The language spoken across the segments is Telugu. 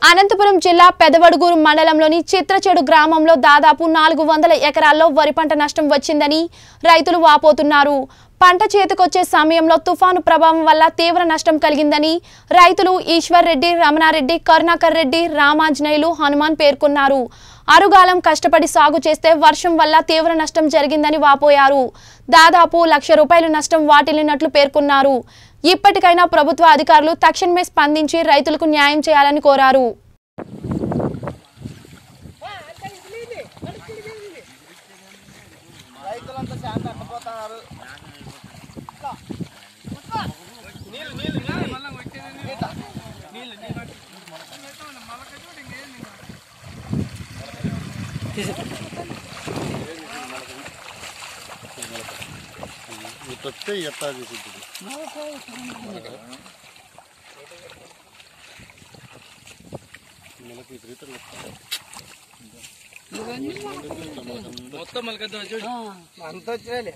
అనంతపురం జిల్లా పెదవడుగూరు మండలంలోని చిత్రచెడు గ్రామంలో దాదాపు 400 ఎకరాల్లో వరి పంట నష్టం వచ్చిందని రైతులు వాపోతున్నారు. పంట చేతికొచ్చే సమయంలో తుఫాను ప్రభావం వల్ల తీవ్ర నష్టం కలిగిందని రైతులు ఈశ్వర్ రెడ్డి, రమణారెడ్డి, కరుణాకర్ రెడ్డి, రామాంజనేయులు, హనుమాన్ పేర్కొన్నారు. అరుగాలం కష్టపడి సాగు చేస్తే వర్షం వల్ల తీవ్ర నష్టం జరిగిందని వాపోయారు. దాదాపు 1,00,000 రూపాయల నష్టం వాటిల్లినట్లు పేర్కొన్నారు. ఇప్పటికైనా ప్రభుత్వ అధికారులు తక్షణమే స్పందించి రైతులకు న్యాయం చేయాలని కోరారు. మొత్తం అంత వచ్చేయాలి.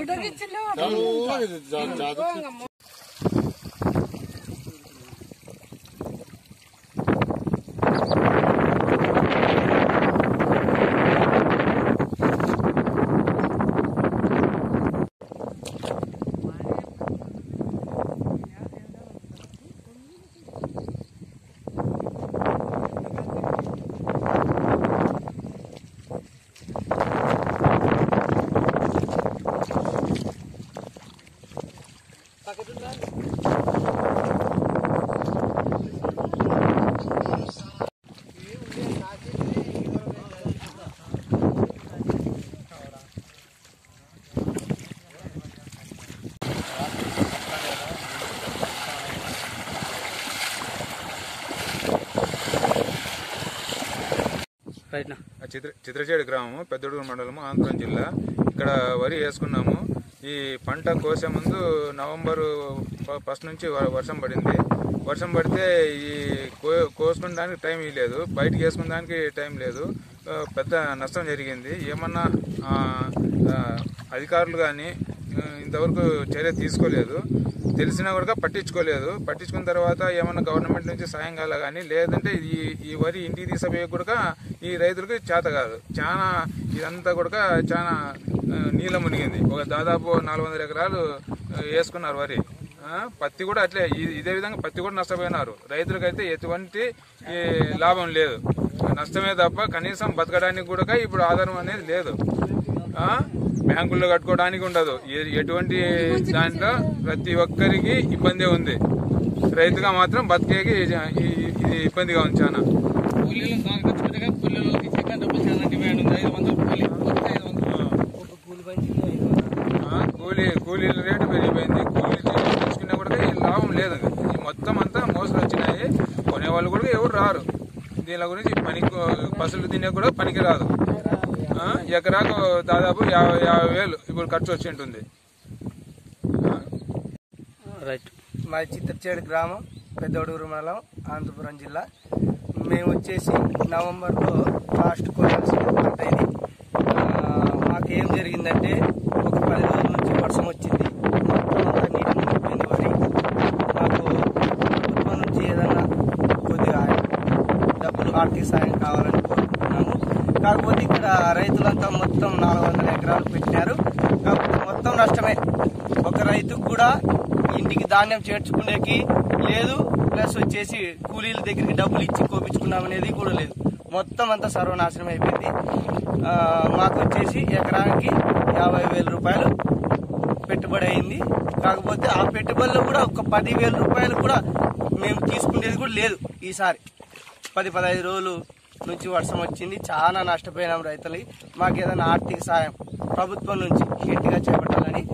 చిత్రచేడు గ్రామము, పెద్దడుగురు మండలము, ఆంధ్ర జిల్లా. ఇక్కడ వరి వేసుకున్నాము. ఈ పంట కోసే ముందు నవంబరు 1 నుంచి వర్షం పడింది. వర్షం పడితే ఈ కోసుకునే టైం లేదు, బయటకు వేసుకునే దానికి టైం లేదు. పెద్ద నష్టం జరిగింది. ఏమన్నా అధికారులు కానీ ఇంతవరకు చర్య తీసుకోలేదు. తెలిసినా కూడా పట్టించుకోలేదు. పట్టించుకున్న తర్వాత ఏమన్నా గవర్నమెంట్ నుంచి సాయం కాలే కానీ, లేదంటే ఈ వరి ఇంటికి తీసుకుపోయే కూడా ఈ రైతులకు చేత కాదు. చాలా ఇదంతా కూడా చాలా నీళ్ళ మునిగింది. ఒక దాదాపు 400 ఎకరాలు వేసుకున్నారు వరి. పత్తి కూడా అట్లే, ఇదే విధంగా పత్తి కూడా నష్టపోయినారు. రైతులకైతే ఎటువంటి లాభం లేదు, నష్టమే తప్ప కనీసం బతకడానికి కూడా ఇప్పుడు ఆధారం అనేది లేదు. బ్యాంకుల్లో కట్టుకోవడానికి ఉండదు. ఎటువంటి దాంట్లో ప్రతి ఒక్కరికి ఇబ్బంది ఉంది. రైతుగా మాత్రం బతికేకి ఇది ఇబ్బందిగా ఉంది. చాలా కూలీల రేటు పెరిగిపోయింది. కూలీ తీసుకున్నా కూడా లాభం లేదు. మొత్తం అంతా మోసాలు వచ్చినాయి. కొనేవాళ్ళు కూడా ఎవరు రారు. దీని గురించి పసులు తినే కూడా పనికి రాదు. ఎకరాకు దాదాపు 50,000 ఇప్పుడు ఖర్చు వచ్చి ఉంటుంది. మా చిత్రచేడు గ్రామం, పెద్దవడూరు మండలం, ఆంధ్రపురం జిల్లా. మేము వచ్చేసి నవంబర్లో లాస్ట్ కోయాల్సిన పంట ఇది. మాకేం జరిగిందంటే ఒక 10 రోజుల నుంచి వర్షం వచ్చింది. మొత్తం అంతా నీటి మునిగిపోయింది వరి. మాకు ప్రభుత్వం నుంచి ఏదన్నా కొద్దిగా డబ్బులు ఆర్థిక సాయం కావాలని కోరుకుంటున్నాము. కాకపోతే ఇక్కడ రైతులంతా మొత్తం 400 ఎకరాలు పెట్టినారు. కాకపోతే మొత్తం నష్టమే. ఒక రైతుకు కూడా ఇంటికి ధాన్యం చేర్చుకునేకి లేదు, ప్లస్ వచ్చేసి కూలీల దగ్గరికి డబ్బులు ఇచ్చి కోపించుకున్నామనేది కూడా లేదు. మొత్తం అంతా సర్వనాశనం అయిపోయింది. మాకు వచ్చేసి ఎకరానికి 50,000 రూపాయలు పెట్టుబడి అయింది. కాకపోతే ఆ పెట్టుబడిలో కూడా ఒక 10,000 రూపాయలు కూడా మేము తీసుకునేది కూడా లేదు. ఈసారి 10-15 రోజులు నుంచి వర్షం వచ్చింది. చాలా నష్టపోయినాం రైతులు. మాకు ఏదైనా ఆర్థిక సాయం ప్రభుత్వం నుంచి గట్టిగా చేపట్టాలని